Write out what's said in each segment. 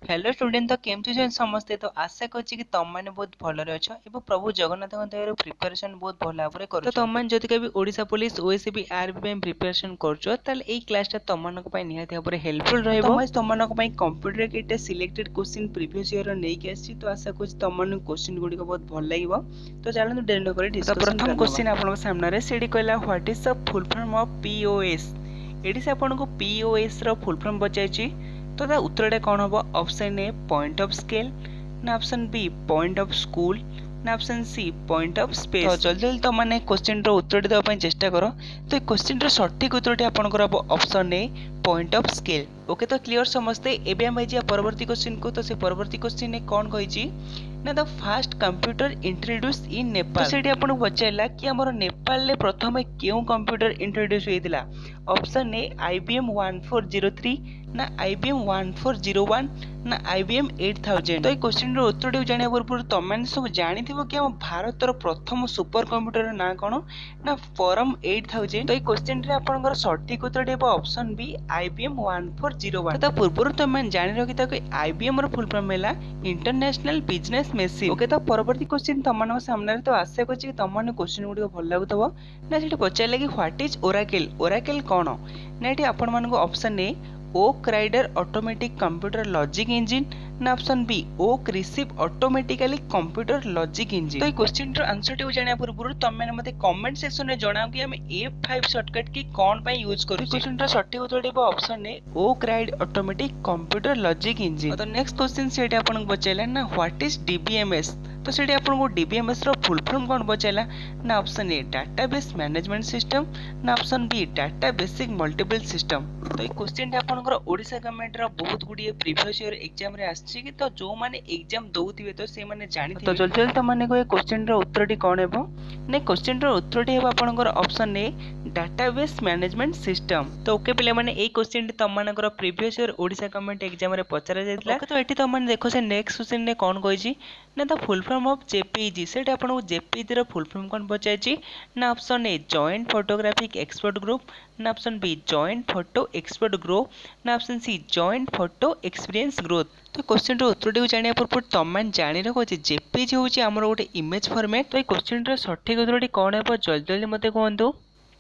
Hello student तो केमती छन समस्ते तो आशा करछि कि तुम माने बहुत भलरे अछ एवं प्रभु जगन्नाथ दयार प्रिपरेशन बहुत भल भाव करू तो तुम माने जति कभी ओडिशा पुलिस ओएसबी आरबी पे प्रिपरेशन करछो ताल एई क्लासटा तुम मानक पय निहाती भाव हेल्पफुल रहइबो तो तुम मानक पय कंप्यूटर केटा सिलेक्टेड क्वेश्चन प्रीवियस ईयर नै के आछि तो आशा करछि तुम माने क्वेश्चन गुडी को बहुत भल लागिबो तो चलन डेरी न करे डिस्कशन प्रथम क्वेश्चन आपन सामने रे सेडी कहला what is the full form of POS एडी से आपन को पीओएस रो फुल फॉर्म बचाइछि तो ता उत्तरटा कौन हम option A point of scale ना option B point of school ना option C point of space तो जल्दी जल्दी तो माने क्वेश्चन रो उत्तर देबा पय चेष्टा करो तो क्वेश्चन रो सटीक उत्तरटी आपन को option A point of scale okay तो क्लियर समझते एबे हम जे परवर्ती क्वेश्चन को तो से परवर्ती क्वेश्चन ने कौन कहिछि ना the first computer introduce in Nepal तो सेठी आपन बचाइला कि हमर नेपाल ले प्रथम केउ कंप्यूटर इंट्रोड्यूस होइतिला ऑप्शन ए IBM 1403 ना IBM 1401 ना IBM 8000 तो क्वेश्चन रो उत्तर जानिया पूर्व तुम माने सब जानिथिबो कि हम भारत रो प्रथम सुपर कंप्यूटर ना कोन ना परम 8000 तो क्वेश्चन रे आपनकर सटीक उत्तर देबो ऑप्शन बी IBM 1401 तो पूर्व तुम माने जानि रखि त IBM रो फुल फॉर्म हैला इंटरनेशनल बिजनेस मशीन ओके तो परवर्ती क्वेश्चन तुम मानक सामने तो आशा करछि कि तुम माने क्वेश्चन गुडी भल लागुतबो ना सेठी पचाइले कि व्हाट इज ओराकल ओराकल कोन ना एठी आपन मानको option A oak rider automatic computer logic engine ना option B oak receive automatically computer logic engine तो क्वेश्चन रो आंसर टे जानिया पूर्व तुम माने मते कमेंट सेक्शन रे जणाओ कि हम F5 शॉर्टकट की कोन पय यूज करू क्वेश्चन रो सटीक उत्तर देबो option A oak ride automatic computer logic engine तो नेक्स्ट क्वेश्चन सेटे आपन को बचैला ना व्हाट इज डीबीएमएस तो सेटे आपन को डीबीएमएस रो फुल फॉर्म कोन बचैला ना option A database management system ना option B data basic multiple system तो ये क्वेश्चन टे आपन को ओडिशा गवर्नमेंट रो बहुत गुडी प्रीवियस ईयर एग्जाम रे आछि कि तो जो माने एग्जाम दउथिबे तो से माने जानि तो जल्दी जल्दी तो माने को क्वेश्चन रो उत्तरटी कोन हेबो ने क्वेश्चन रो उत्तरटी हेबो आपन को option A database management system तो ओके पिले माने ए क्वेश्चन टे तम मानकर previous year Odisha government exam रे पचरा जायतला तो एठी तम माने देखो से नेक्स्ट क्वेश्चन ने कोन कहिछि ना the full form of JPG सेट आपन को जेपीजी रो फुल फॉर्म कोन बचाइछि ना option A joint photographic expert group ना option B joint photo expert group ना option C joint photo experience growth तो क्वेश्चन रो उत्तर टी जानिया पूर्व तुम मैंने जानि रखो जेपीजी होची हमर गोटे इमेज फॉर्मेट तो क्वेश्चन रो सटीक उत्तर टी कोन हेबो जल्दी जल्दी मते कहंतु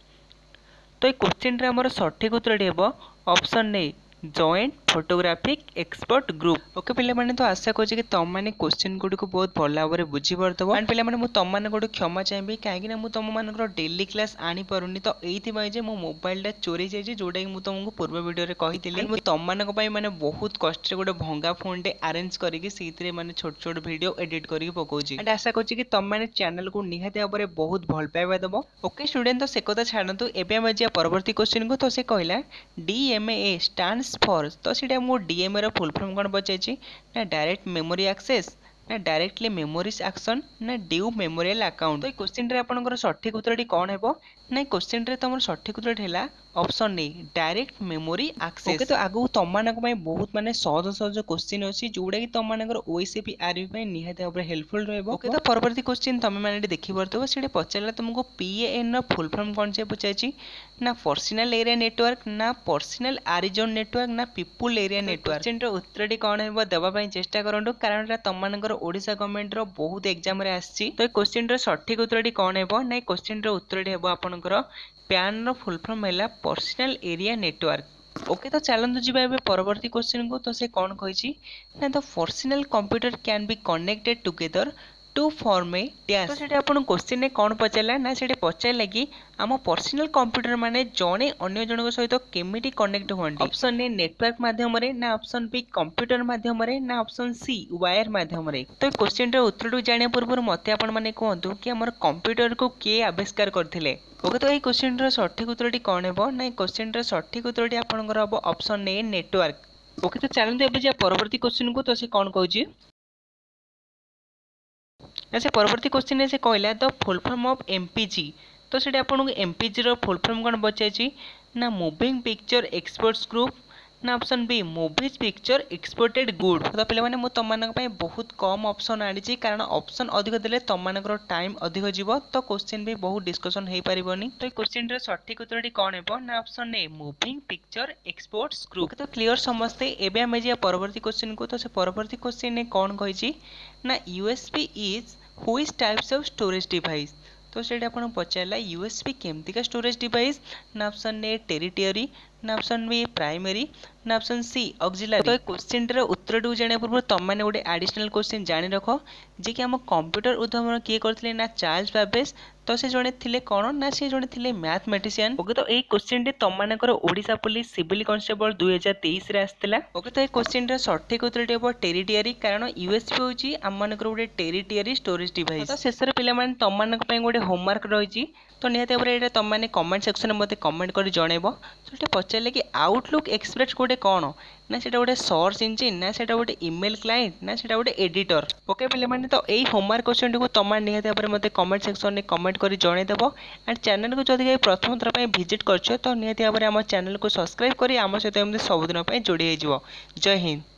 तो क्वेश्चन रे हमर सटीक उत्तर हेबो option A joint photographic expert group okay पिले माने तो आशा करछि कि तुम माने क्वेश्चन गुडी को बहुत भल भाव रे बुझी परतबो एंड पिले माने मु तुम माने गोटे क्षमा चाहेबी काहे कि मु तुम मानकर डेली क्लास आनी परुनी तो एथि पय जे मो मोबाइल टा चोरी जाय जे जोडा कि मु तुमको पूर्व वीडियो रे कहितली मु तुम मानक पय माने बहुत कष्ट रे गोटे भंगा फोन टे अरेंज करिकि सीतरे माने छोट छोट वीडियो एडिट करिकि पकोछि एंड आशा करछि कि तुम माने चैनल को निहाते भाव रे बहुत भल पाइबा दबो ओके स्टूडेंट तो से कथा छाडंतु एबे हम जे परवर्ती क्वेश्चन को तो से कहला DMA स्टैंड्स फॉर तो सेटा मो DMA रो फुल फॉर्म कोन बचाइछि ना डायरेक्ट मेमोरी एक्सेस ना डायरेक्टली मेमोरीज एक्शन ना ड्यू मेमोरियल अकाउंट तो क्वेश्चन रे आपनकर सटीक उत्तरटी कोन हेबो ना क्वेश्चन रे तमर सटीक उत्तर हैला option A direct memory access okay तो आगु तुम मानक पय बहुत माने सहज सहज क्वेश्चन अछि जोडा कि तुम मानकर ओएसपी आरबी पय निहाते ऊपर हेल्पफुल रहबो ओके तो परवर्ती क्वेश्चन तुम माने देखि परतबो सेडे पचारला तुमको PAN रो फुल फॉर्म कोन से पूछाइछि ना पर्सनल एरिया नेटवर्क ना पर्सनल आरिजोन नेटवर्क ना पीपल एरिया नेटवर्क क्वेश्चन रो उत्तरटी कोन हेबो देबा पय चेष्टा करंडु कारण तुम मानकर ओडिशा गवर्नमेंट रो बहुत एग्जाम रे आछि तो क्वेश्चन रो सटीक उत्तरटी कोन हेबो ना क्वेश्चन रो उत्तरटी हेबो आपनकर PAN रो फुल फॉर्म हैला पर्सनल एरिया नेटवर्क ओके तो चलंतु जिबा एबे परवर्ती क्वेश्चन को तो से कोन कहिछि ना the personal computer can be connected together to form a dash तो सेटा आपन क्वेश्चन ने कोन पचारला ना सेटे पचारला कि आम पर्सनल कंप्यूटर माने जणे अन्य जनक सहित केमिति कनेक्ट होंडी ऑप्शन ए नेटवर्क माध्यम रे ना ऑप्शन बी कंप्यूटर माध्यम रे ना ऑप्शन सी वायर माध्यम रे तो क्वेश्चन रे उत्तर जानिया पूर्व मते आपन माने कहंतु कि हमर कंप्यूटर को के आविष्कार करथिले ओके तो ये क्वेश्चन रो सटीक उत्तरटी कोन हेबो ना क्वेश्चन रो सटीक उत्तरटी आपनकर हबो ऑप्शन ए नेटवर्क ओके तो चलंतु एबे जे परवर्ती क्वेश्चन को तो से कोन कहूची ऐसे परवर्ती क्वेश्चन से कहला the full form of MPG तो सेटा आपन MPG रो फुल फॉर्म कोन बचाइछि ना मूविंग पिक्चर एक्सपर्ट्स ग्रुप ना option B movies picture exported good. तो पिलामाने मु तमମାନଙ୍କ ପାଇଁ बहुत कम ऑप्शन आनिछि कारण ऑप्शन अधिक देले तमମାନଙ୍କର टाइम अधिक जीवो तो क्वेश्चन भी बहुत डिस्कशन हे परिबोनी। तो क्वेश्चन रे सठिक उत्तरटी कोन हेबो ना option A moving picture exports group. तो क्लियर समझते एबे हम जे परवर्ती क्वेश्चन को। तो से परवर्ती क्वेश्चन ने कोन कहिछि ना USB is which types of storage device. तो सेटा आपन पचारला यूएसबी केमती का स्टोरेज डिवाइस ना ऑप्शन ए टेरिटरी ना ऑप्शन बी प्राइमरी ना ऑप्शन सी ऑक्सिलरी। तो क्वेश्चन रे उत्तर टू जाने पूर्व तुम मैंने गोटे एडिशनल क्वेश्चन जानि रख जे कि हम कंप्यूटर उद्भावन किए करथिले ना चार्ल्स बैबेज। तो से जने थिले कोन ना से जने थिले मैथमेटिशियन। ओके तो ए क्वेश्चन रे तुम मानकर ओडिसा पुलिस सिविल कांस्टेबल 2023 रे आस्तिला। ओके तो ए क्वेश्चन रे सठिक उत्तर हेबो टेरिटरी कारण यूएसबी होची हम मानकर गोटे टेरिटरी स्टोरेज डिवाइस। तो शेषर पिला माने तुम मानक पय गोटे होमवर्क रहिची तो निहाती भाବରେ एटा तुम मैंने कमेंट सेक्शन में मते कमेंट कर जणेबो। तो पचारे कि आउटलुक एक्सप्रेस गोटे कौन ना से गोटे सर्च इंजिन ना से गोटे ईमेल क्लाइंट ना से गोटे एडिटर। ओके पिले माने तो यही होमवर्क क्वेश्चन को तुम निहाती भाବରେ मते कमेंट सेक्शन में कमेंट कर जणेदेव। एंड चैनल को जदि प्रथम थर विजिट कर तो निहाती भाବରେ आम चैनल को सब्सक्राइब कर आम सहित एमती सबुदिन जोड़ी हो। जय हिंद।